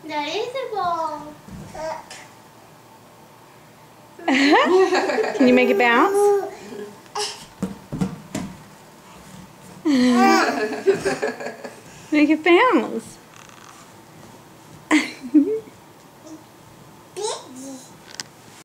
That is a ball. Can you make it bounce? Make it bounce.